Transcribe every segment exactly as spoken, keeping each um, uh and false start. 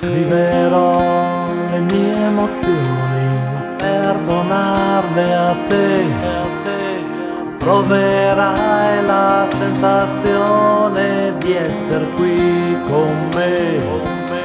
Scriverò le mie emozioni per donarle a te. Proverai la sensazione di essere qui con me.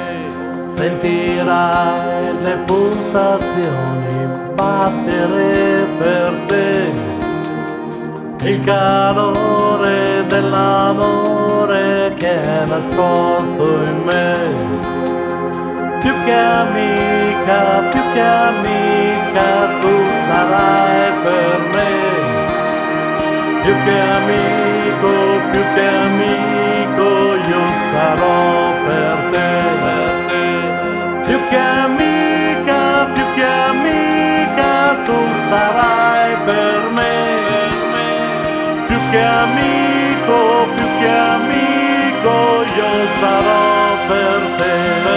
Sentirai le pulsazioni battere per te. Il calore dell'amore che è nascosto in me. Più che amica, più che amica, tu sarai per me. Più che amico, più che amico, io sarò per te. Più che amica, più che amica, tu sarai per me. Più che amico, più che amico, io sarò per te.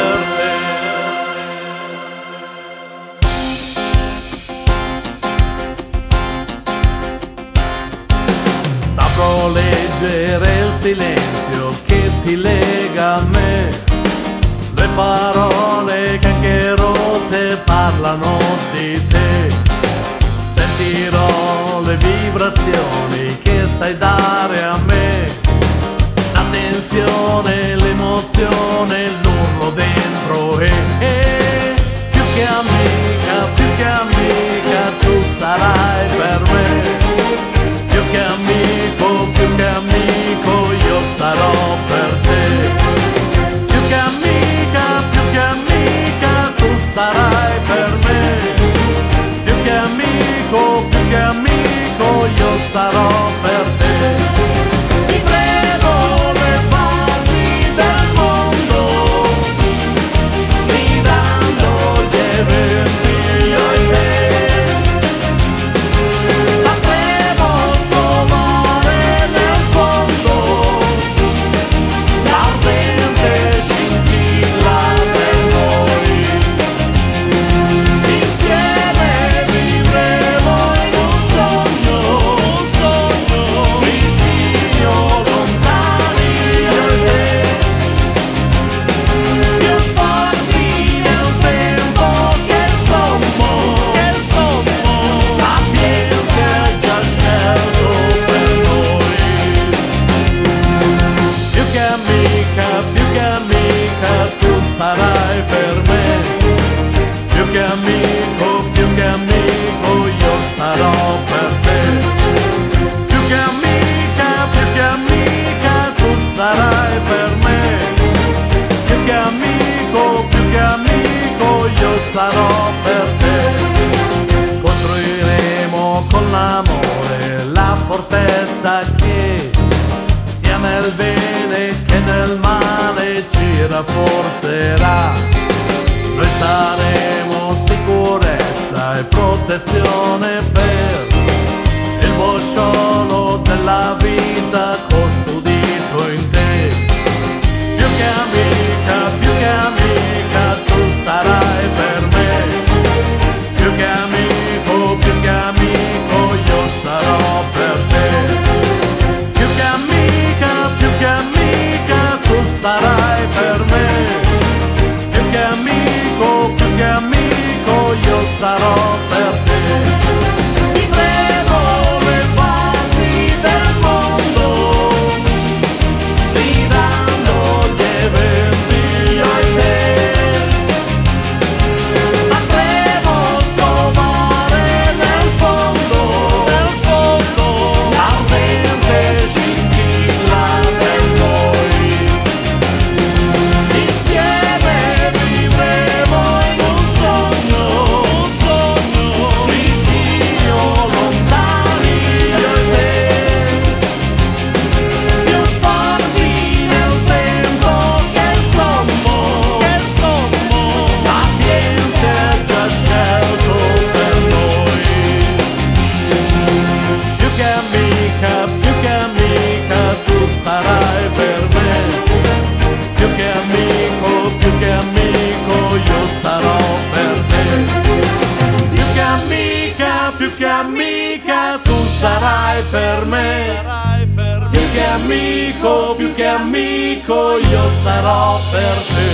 Saprò leggere il silenzio che ti lega a me, le parole che anche rotte parlano di te. Sentirò le vibrazioni che sai dare a me, la tensione, l'emozione, l'urlo dentro e, e più che amica, più che amica, tu sarai per me. Più che amico, più che amico, io sarò per te. Più che amica, più che amica, tu sarai per me. Più che amico, più che amico, io sarò per te. Vivremo le fasi del mondo, sfidando gli eventi io e te. Sapremo scovare nel fondo l'ardente scintilla per noi. Insieme vivremo in un sogno, un sogno, vicini o lontani io e te. Più forti nel tempo che sommo, che sommo, sapiente già scelto per noi. Più che amica, più che amica, tu sarai per me. Più che amico, più che amico, io sarò per te. Più che amica, più che amica, tu sarai per me. Più che amico, più che amico, io sarò per te. Costruiremo con l'amore la fortezza che sia nel bene che nel male ci rafforzerà. Noi saremo sicurezza e protezione per il bocciolo della vita custodito in te. Più che amica, più che amica, tu sarai per me. Più che amico, più che amico, io sarò per te. Più che amica, più che amica, tu sarai per me. Più che amico, più che amico, io sarò per te. Vivremo le fasi del mondo, sfidando gli eventi io e te. Sapremo scovare nel fondo, nel fondo, l'ardente scintilla per noi. Insieme vivremo in un sogno, un sogno, vicini o lontani io e te. Più forti nel tempo che sommo, che sommo, sapiente già scelto per noi. Più che amica, più che amica, tu sarai per me. Più che amico, più che amico, io sarò per te. Più che amica, più che amica, tu sarai per me. Più che amico, più che amico, io sarò per te.